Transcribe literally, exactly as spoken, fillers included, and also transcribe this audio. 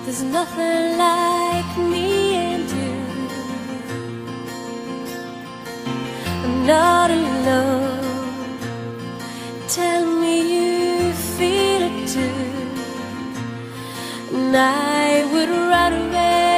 There's nothing like me and you. I'm not alone. Tell me you feel it too, and I would run away